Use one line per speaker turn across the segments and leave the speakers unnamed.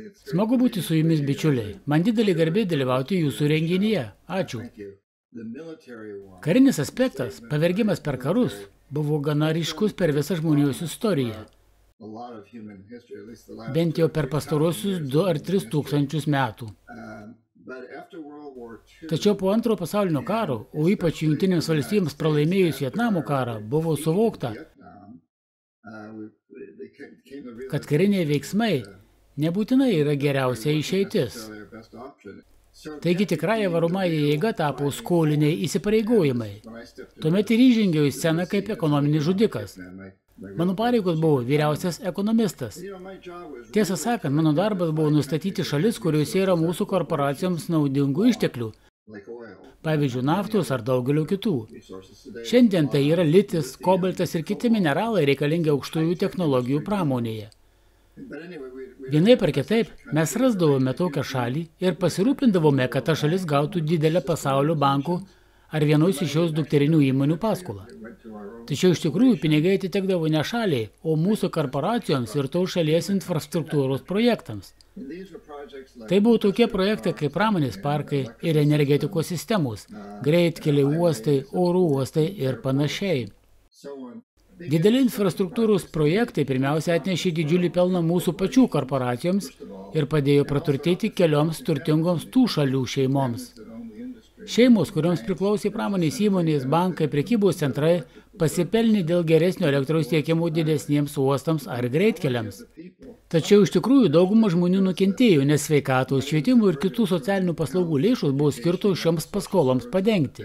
Smagu būti su jumis, bičiuliai. Man didelį garbė dalyvauti jūsų renginyje. Ačiū. Karinis aspektas, pavergimas per karus, buvo gana ryškus per visą žmonijos istoriją. Bent jau per pastarosius 2 ar 3 tūkstančius metų. Tačiau po Antrojo pasaulinio karo, o ypač Jungtinėms valstijoms pralaimėjus Vietnamo karą, buvo suvokta, kad kariniai veiksmai nebūtinai yra geriausia išeitis. Taigi tikrąja varomąja jėga tapo skoliniai įsipareigojimai. Tuomet ir įžengiau į sceną kaip ekonominis žudikas. Mano pareigos buvo vyriausias ekonomistas. Tiesą sakant, mano darbas buvo nustatyti šalis, kuriuose yra mūsų korporacijoms naudingų išteklių, pavyzdžiui, naftos ar daugelio kitų. Šiandien tai yra litis, kobaltas ir kiti mineralai reikalingi aukštųjų technologijų pramonėje. Vienaip ar kitaip, mes rasdavome tokią šalį ir pasirūpindavome, kad ta šalis gautų didelę pasaulio bankų ar vienos iš jos dukterinių įmonių paskolą. Tačiau iš tikrųjų pinigai atitekdavo ne šaliai, o mūsų korporacijoms ir tos šalies infrastruktūros projektams. Tai buvo tokie projektai kaip pramonės parkai ir energetikos sistemos, greitkeliai, uostai, oro uostai ir panašiai. Dideli infrastruktūros projektai pirmiausia atnešė didžiulį pelną mūsų pačių korporacijoms ir padėjo praturtėti kelioms turtingoms tų šalių šeimoms. Šeimos, kurioms priklausė pramonės įmonės, bankai, prekybos centrai, pasipelnė dėl geresnio elektros tiekimo didesniems uostams ar greitkeliams. Tačiau iš tikrųjų dauguma žmonių nukentėjo, nes sveikatos, švietimo ir kitų socialinių paslaugų lėšos buvo skirtos šioms paskoloms padengti.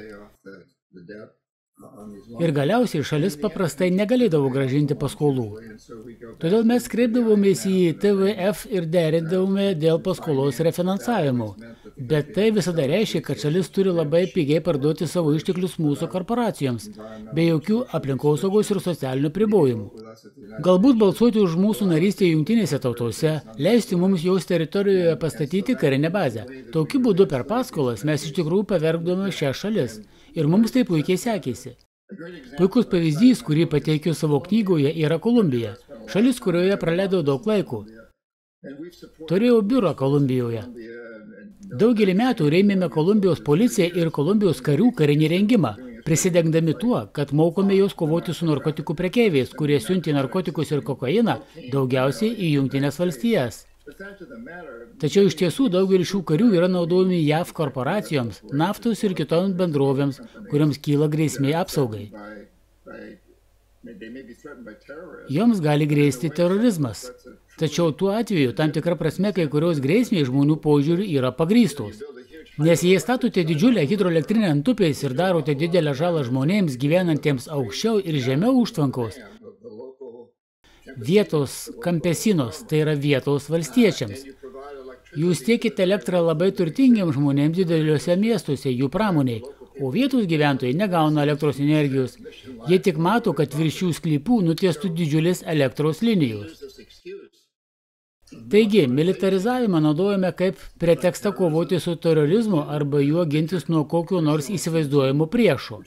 Ir galiausiai šalis paprastai negalėdavo grąžinti paskolų. Todėl mes kreipdavomės į TVF ir derindavome dėl paskolos refinansavimo. Bet tai visada reiškia, kad šalis turi labai pigiai parduoti savo išteklius mūsų korporacijoms, be jokių aplinkosaugos ir socialinių pribojimų. Galbūt balsuoti už mūsų narystę Jungtinėse tautose, leisti mums jos teritorijoje pastatyti karinę bazę. Tokiu būdu per paskolas mes iš tikrųjų pavergdome šią šalis. Ir mums tai puikiai sekėsi. Puikus pavyzdys, kurį pateikiu savo knygoje, yra Kolumbija. Šalis, kurioje praleidau daug laiko. Turėjau biurą Kolumbijoje. Daugelį metų rėmėme Kolumbijos policiją ir Kolumbijos karių karinį rengimą, prisidengdami tuo, kad mokome juos kovoti su narkotikų prekeiviais, kurie siuntė narkotikus ir kokainą daugiausiai į Jungtines valstijas. Tačiau iš tiesų daugelis šių karių yra naudojami JAV korporacijoms, naftos ir kitoms bendrovėms, kuriams kyla grėsmė apsaugai. Joms gali grėsti terorizmas. Tačiau tuo atveju tam tikra prasme kai kurios grėsmės žmonių požiūrių yra pagrįstos. Nes jei statote didžiulę hidroelektrinę ant upės ir darote didelę žalą žmonėms gyvenantiems aukščiau ir žemiau užtvankos, vietos kampesinos, tai yra vietos valstiečiams. Jūs tiekite elektrą labai turtingiems žmonėms dideliuose miestuose, jų pramoniai, o vietos gyventojai negauna elektros energijos. Jie tik mato, kad virš jų sklypų nutiestų didžiulės elektros linijos. Taigi, militarizavimą naudojame kaip pretekstą kovoti su terorizmu arba juo gintis nuo kokio nors įsivaizduojamo priešo.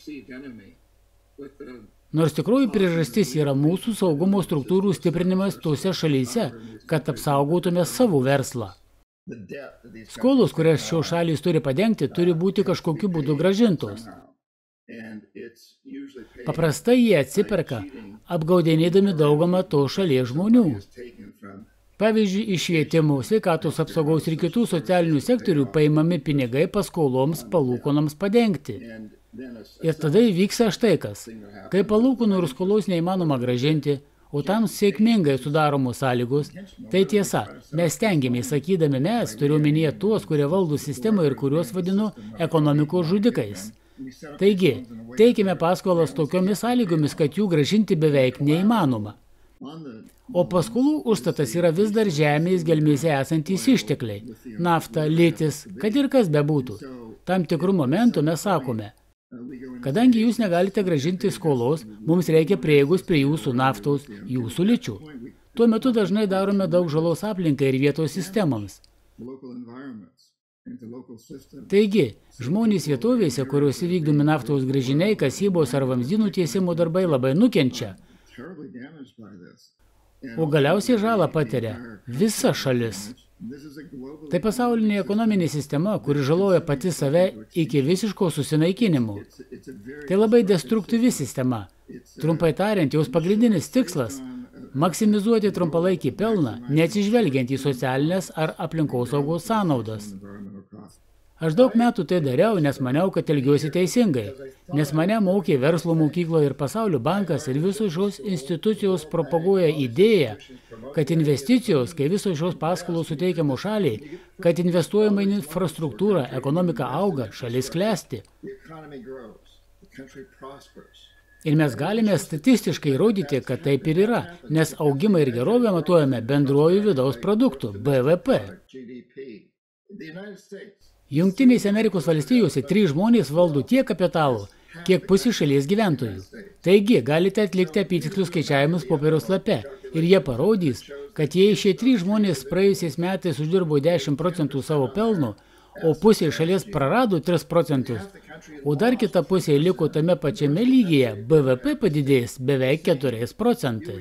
Nors tikroji priežastis yra mūsų saugumo struktūrų stiprinimas tose šalyse, kad apsaugotume savo verslą. Skolos, kurias šios šalys turi padengti, turi būti kažkokiu būdu grąžintos. Paprastai jie atsiperka, apgaudinėdami daugumą to šalies žmonių. Pavyzdžiui, iš švietimo, sveikatos apsaugos ir kitų socialinių sektorių paimami pinigai paskoloms palūkonoms padengti. Ir tada įvyksta štai kas. Kai palūkanų ir skolos neįmanoma grąžinti, o tam sėkmingai sudaromos sąlygos, tai tiesa, mes stengiamės, sakydami mes, turiu omenyje tuos, kurie valdo sistemą ir kuriuos vadinu ekonomikos žudikais. Taigi, teikime paskolas tokiomis sąlygomis, kad jų grąžinti beveik neįmanoma. O paskolų užstatas yra vis dar žemės gelmėse esantys ištekliai. Nafta, litis, kad ir kas bebūtų. Tam tikrų momentų mes sakome, kadangi jūs negalite grąžinti skolos, mums reikia prieigos prie jūsų naftos, jūsų ličių. Tuo metu dažnai darome daug žalos aplinkai ir vietos sistemams. Taigi, žmonės vietovėse, kuriuose vykdomi naftos gręžiniai, kasybos ar vamzdynų tiesimo darbai labai nukenčia. O galiausiai žalą patiria visa šalis. Tai pasaulinė ekonominė sistema, kuri žaloja pati save iki visiško susinaikinimo. Tai labai destruktyvi sistema. Trumpai tariant, jos pagrindinis tikslas – maksimizuoti trumpalaikį pelną, neatsižvelgiant į socialinės ar aplinkosaugos sąnaudas. Aš daug metų tai dariau, nes maniau, kad elgiuosi teisingai. Nes mane mokė verslo mokykloje ir Pasaulio bankas ir visos šios institucijos propaguoja idėją, kad investicijos, kai visos šios paskolos suteikiamos šaliai, kad investuojama į infrastruktūrą, ekonomika auga, šalis klesti. Ir mes galime statistiškai įrodyti, kad taip ir yra, nes augimą ir gerovę matuojame bendruoju vidaus produktu, BVP. Jungtinėse Amerikos valstijose 3 žmonės valdo tiek kapitalo, kiek pusė šalies gyventojų. Taigi, galite atlikti apytikslius skaičiavimus popieriaus lape ir jie parodys, kad jei šie 3 žmonės praėjusiais metais uždirbo 10% savo pelno, o pusė šalies prarado 3%, o dar kita pusė liko tame pačiame lygyje, BVP padidės beveik 4%.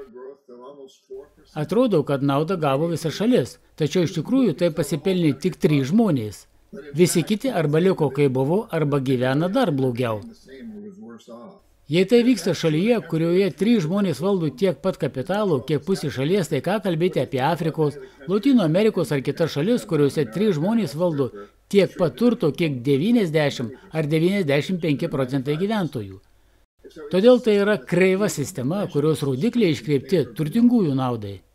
Atrodo, kad naudą gavo visa šalis, tačiau iš tikrųjų tai pasipelnė tik 3 žmonės. Visi kiti arba liko kaip buvo, arba gyvena dar blogiau. Jei tai vyksta šalyje, kurioje 3 žmonės valdo tiek pat kapitalo, kiek pusė šalies, tai ką kalbėti apie Afrikos, Lotynų Amerikos ar kitas šalis, kuriuose 3 žmonės valdo tiek pat turto, kiek 90 ar 95% gyventojų. Todėl tai yra kreiva sistema, kurios rodikliai iškreipti turtingųjų naudai.